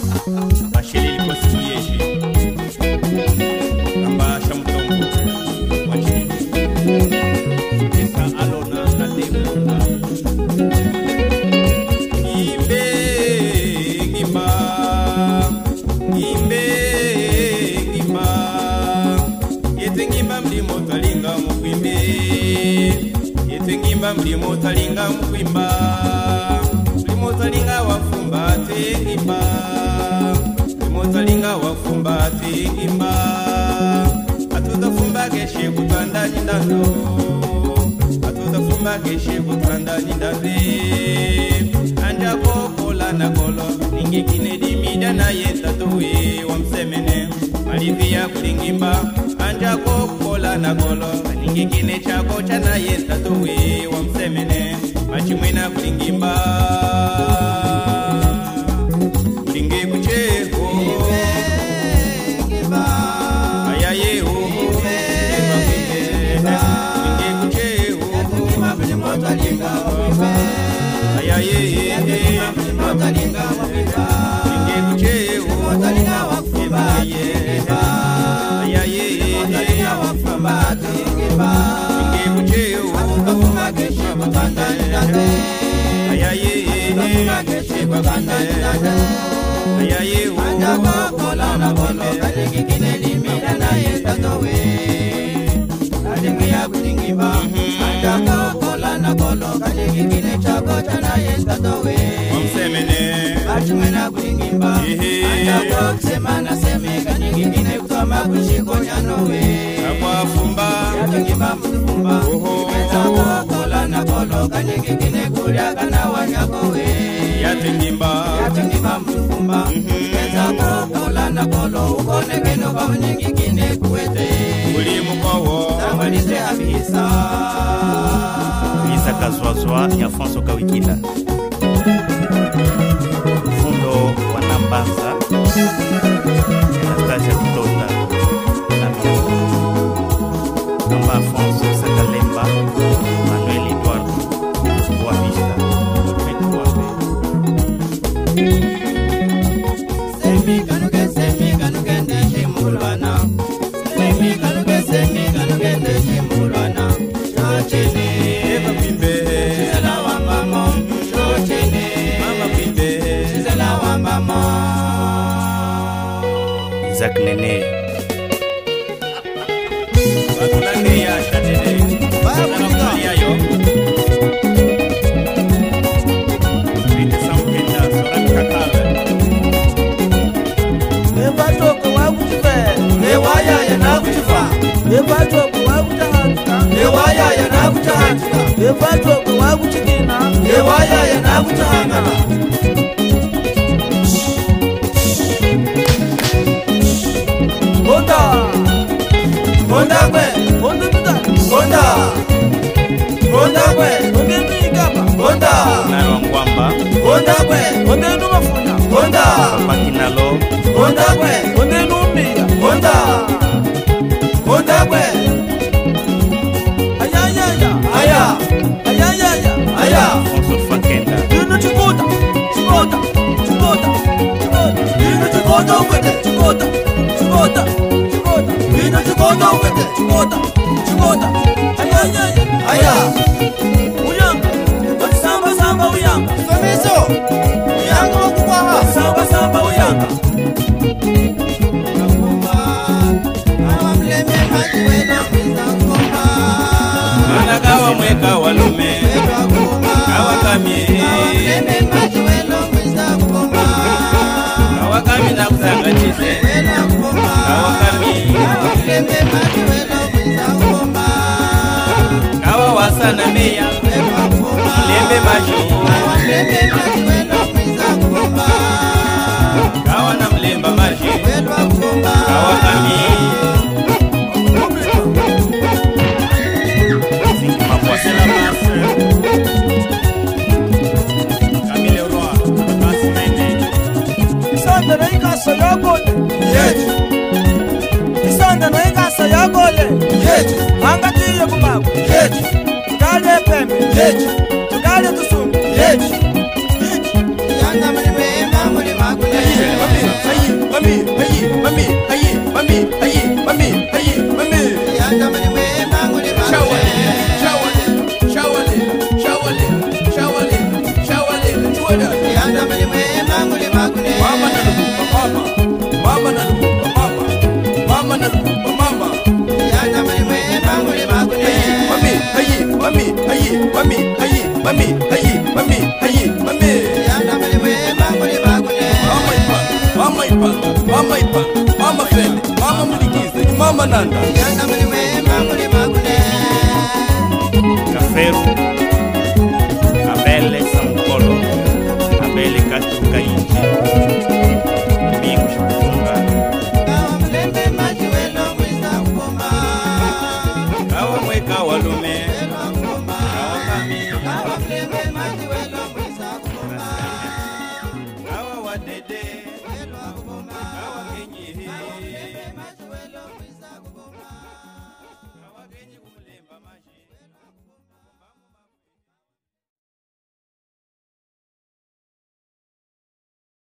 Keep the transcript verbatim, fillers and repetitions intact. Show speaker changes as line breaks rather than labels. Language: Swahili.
Bashiri kosi yeshi Kamba shamutongo Wachiri Esa alona na demunda Imbe ngimba Imbe ngimba Yete ngimba mlimo talinga mukwimbe Yete ngimba mlimo talinga mukwimba Mlimo talinga wafumba tengimba Mlimo talinga wafumba tengimba Atuta fumba geshe kutanda nindando Atuta fumba geshe kutanda nindande Anja kokola na kolo Ningi kinedi mida na yenta tuwe wamsemene Malivia kulingimba Anja kokola na kolo Ningi kine chako chana yenta tuwe wamsemene Machimwena kulingimba Kulinge kucheho Ayaye ho Kulinge kucheho Ayaye Kulinge kucheho Ayaye Ayaye Ayaye Anja kokola na bolo Kaliki kinedi mida na yenta towe Kaliki ya kulingimba Anja kokola na bolo Kaliki kine chako chana yenta towe Msemene Achumena kulingimba Anja kokusema na seme Kaliki kine kutoma kushiko nyanowe Kwa fumba Yatengimba mfumba Anja kokola na bolo Kaliki kine kulia kana wanyakowe Yatengimba Yatengimba mfumba Keza kokola na bolo Ukone keno kwa nyingi kine kuwete Uli mkowo Tamalize abisa
Isa Kazwazwa ya Fonso Kawikila Fundo Wanambanza Anastasia Kitota Namia Kamba Fonso Sakalemba Manuel Eduardo Boa Vista
Semi kanuke semi kanuke ndeshi mulwana Semi kanuke semi kanuke ndeshi mulwana Chochene Eva pimbe Sisela wambamo Chochene Mama pimbe Sisela wambamo
Isaac Nene
Batulande ya shatene Batulande ya yo Vite sampenda Soran kakala
Ebatoko wakuchife
Ewaya ya nakuchifa
Ebatoko wakutahatika
Ewaya ya nakutahatika
Ebatoko wakuchikina
Ewaya ya nakutahangana
Honda
Honda kwe
Honda tuta
Honda Honda kwe
Honda nuikapa
Honda
Naro Ngwamba
Honda kwe
Honda numafuna
Honda
Pakinalo
Honda kwe
Honda numbia
Honda Honda kwe
Ayayaya
Aya
Ayayaya
Aya
Fonso Fakenda
Yunu chikota Chikota Chikota Chikota Yunu chikota ukwete Chikota Chikota Chikota Yunu chikota ukwete Chikota Chikota Ayayaya
Aya
Uyanga Samba samba uyanga
Somiso Uyanga wakukwaha
Samba samba uyanga
Ngomba Awa mleme majuwena Mwiza ngomba Mana kawa mweka walume Kawa kamie Awa mleme majuwena Mwiza ngomba Kawa kami na kuzangachise Kawa kami Kawa mleme majuwena Mwiza ngomba Kawa wasana meya Lembe maji Kawa mleme majuwena Mwiza ngomba Kawa na mlemba maji Kawa kami
Zingi Mapwasi
C'est la masse Camille Roy Masse Mende
Isanda na ikasa yakole
Yeji
Isanda na ikasa yakole
Yeji
Angatiye kumaku
Yeji
Tukale pembe
Yeji
Tukale tusumu
Yeji Yanda mlime mamuli makule
mama mama na lupa mama mama na lupa mama
yana mwe mangule makune
mami hayi mami hayi mami hayi mami hayi mami hayi mami
yana mwe mangule makune
mama ipa mama ipa mama ipa mama fele mama mulikize mama nanda
yana mwe mangule makune
Kaferu Abele Samkolo Abele Katuka Inji Mingu Shukufunga
kawa mlembe majiwelo mwisa ukoma
Kawa mweka walume
kawa kami kawa mlembe majiwelo mwisa ukoma
Kawa wadede